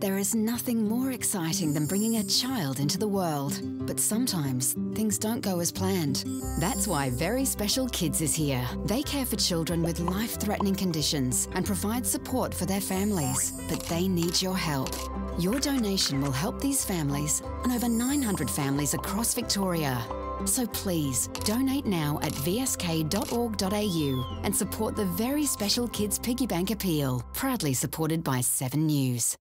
There is nothing more exciting than bringing a child into the world. But sometimes things don't go as planned. That's why Very Special Kids is here. They care for children with life-threatening conditions and provide support for their families. But they need your help. Your donation will help these families and over 900 families across Victoria. So please, donate now at vsk.org.au and support the Very Special Kids Piggy Bank Appeal, proudly supported by 7 News.